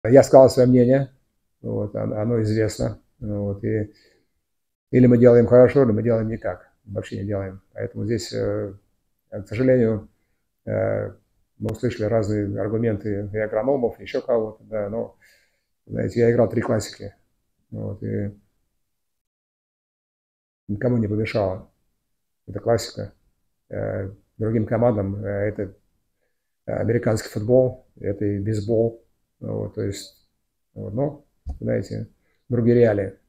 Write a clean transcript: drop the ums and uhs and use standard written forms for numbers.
Я сказал свое мнение, вот, оно известно. Вот, и или мы делаем хорошо, или мы делаем никак. Вообще не делаем. Поэтому здесь, к сожалению, мы услышали разные аргументы и агрономов, и еще кого-то, да, но, знаете, я играл 3 классики, вот, и никому не помешало. Это классика. Другим командам это американский футбол, это и бейсбол. Вот, то есть, вот, ну, знаете, другие реалии.